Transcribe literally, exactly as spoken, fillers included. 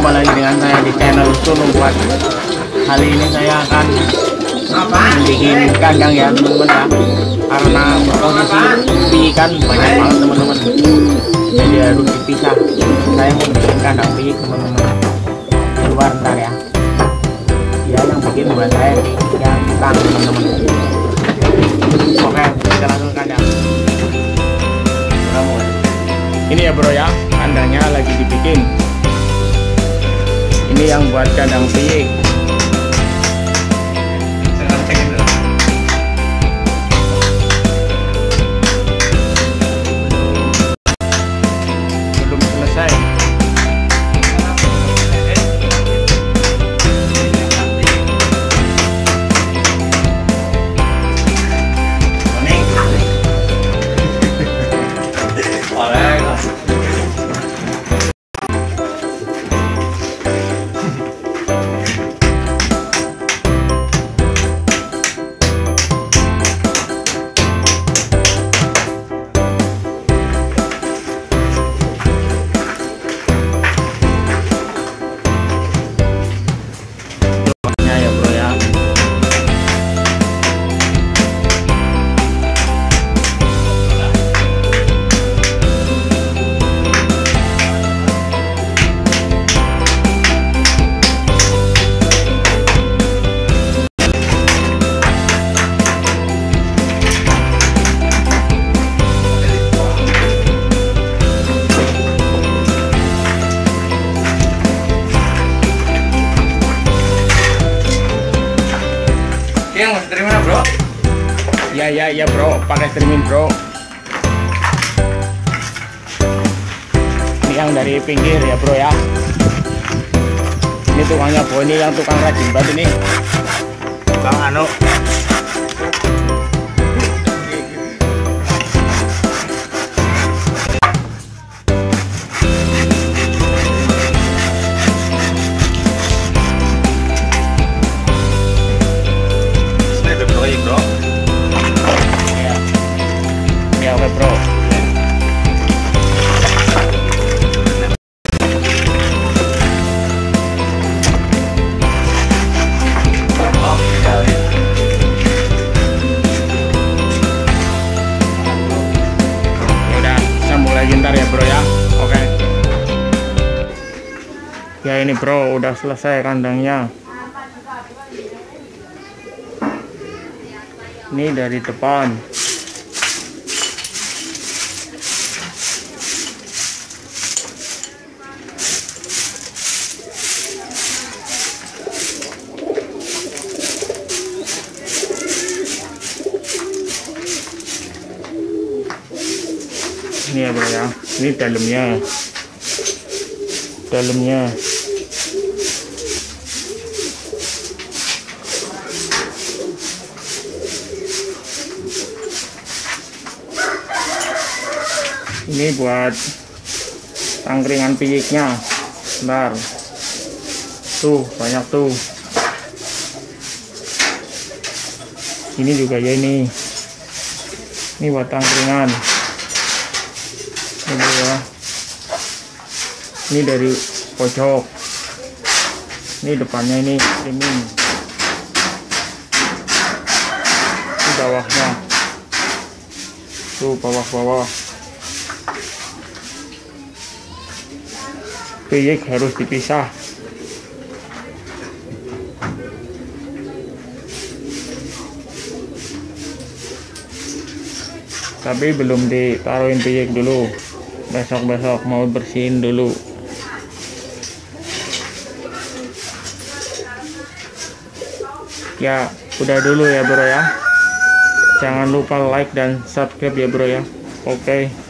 kembali lagi dengan saya di channel Sunu Buat. Kali ini saya akan bikin kandang ya teman-teman ya, karena posisi ikan banyak banget teman-teman, jadi harus dipisah. Saya mau bikin kandang piyik teman-teman di luar ntar ya. Ya yang bikin buat saya yang tukang teman-teman. Oke, kita langsung ke kandang. Ini ya bro ya, kandangnya lagi dibikin. Ini yang buat kandang piyik. Belum selesai. Yang mau terima bro? Ya ya ya bro, pakai termin bro. Ini yang dari pinggir ya bro ya. Ini tukangnya bro, ini yang tukang rajin banget ini. Bang Anu. Bro. Ya. Ya oke bro. Ya udah, sambung lagi ntar ya bro ya. Oke. Ya ini bro, udah selesai kandangnya. Ini dari depan. Ini ya bro ya. Ini dalamnya. Dalamnya. Ini buat tangkringan piyiknya. Bentar. Tuh, banyak tuh. Ini juga ya ini. Ini buat tangkringan. Ini ya. Ini dari pojok. Ini depannya ini ini. Ini bawahnya. Tuh, bawah-bawah. Piyik harus dipisah. Tapi belum ditaruhin piyik dulu. Besok-besok mau bersihin dulu. Ya, udah dulu ya bro ya. Jangan lupa like dan subscribe ya bro ya. Oke.